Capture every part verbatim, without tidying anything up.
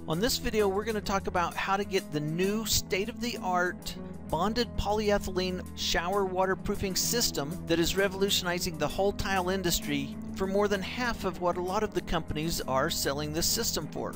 On this video, we're going to talk about how to get the new state-of-the-art bonded polyethylene shower waterproofing system that is revolutionizing the whole tile industry for more than half of what a lot of the companies are selling this system for.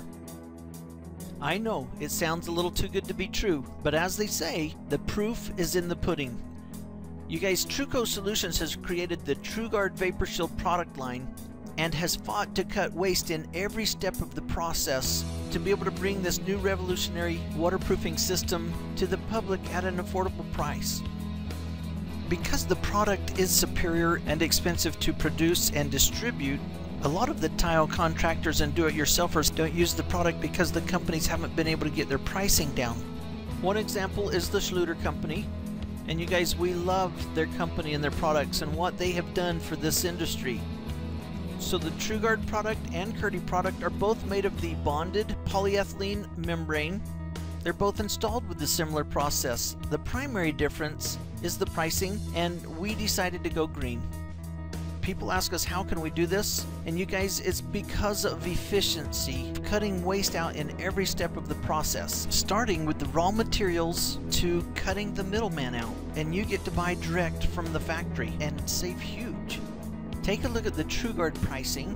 I know it sounds a little too good to be true, but as they say, the proof is in the pudding. You guys, Truco Solutions has created the TruGuard Vapor Shield product line and has fought to cut waste in every step of the process to be able to bring this new revolutionary waterproofing system to the public at an affordable price. Because the product is superior and expensive to produce and distribute, a lot of the tile contractors and do-it-yourselfers don't use the product because the companies haven't been able to get their pricing down. One example is the Schluter company, and you guys, we love their company and their products and what they have done for this industry. So the TruGuard product and KERDI product are both made of the bonded polyethylene membrane. They're both installed with a similar process. The primary difference is the pricing, and we decided to go green. People ask us, how can we do this? And you guys, it's because of efficiency, cutting waste out in every step of the process, starting with the raw materials to cutting the middleman out. And you get to buy direct from the factory and save huge. Take a look at the TruGuard pricing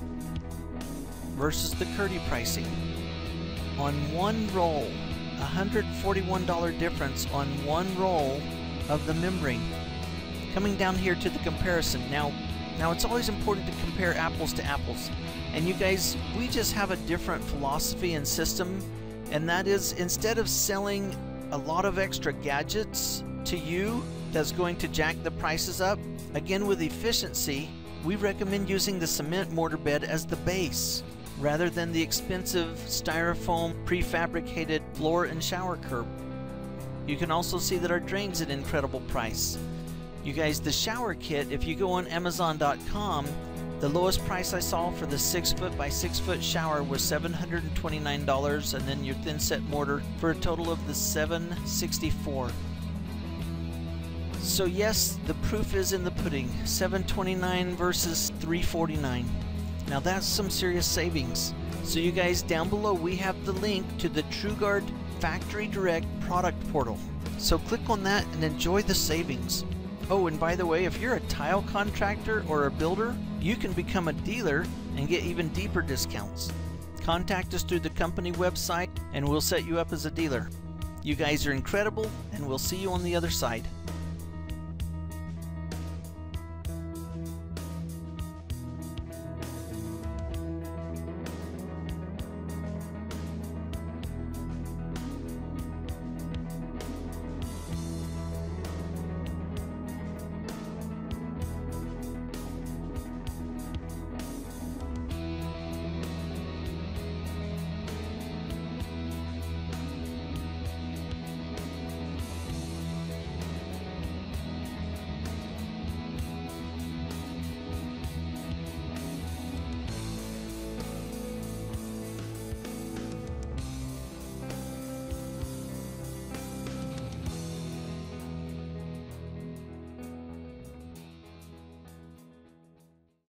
versus the KERDI pricing. On one roll, one hundred forty-one dollar difference on one roll of the membrane. Coming down here to the comparison. Now, now it's always important to compare apples to apples. And you guys, we just have a different philosophy and system, and that is, instead of selling a lot of extra gadgets to you that's going to jack the prices up, again with efficiency, we recommend using the cement mortar bed as the base rather than the expensive styrofoam prefabricated floor and shower curb. You can also see that our drain's an incredible price. You guys, the shower kit, if you go on Amazon dot com, the lowest price I saw for the six foot by six foot shower was seven hundred twenty-nine dollars, and then your thin set mortar for a total of the seven hundred sixty-four dollars. So yes, the proof is in the pudding. seven hundred twenty-nine dollars versus three hundred forty-nine dollars. Now that's some serious savings. So you guys, down below we have the link to the TruGuard Factory Direct product portal. So click on that and enjoy the savings. Oh, and by the way, if you're a tile contractor or a builder, you can become a dealer and get even deeper discounts. Contact us through the company website and we'll set you up as a dealer. You guys are incredible, and we'll see you on the other side.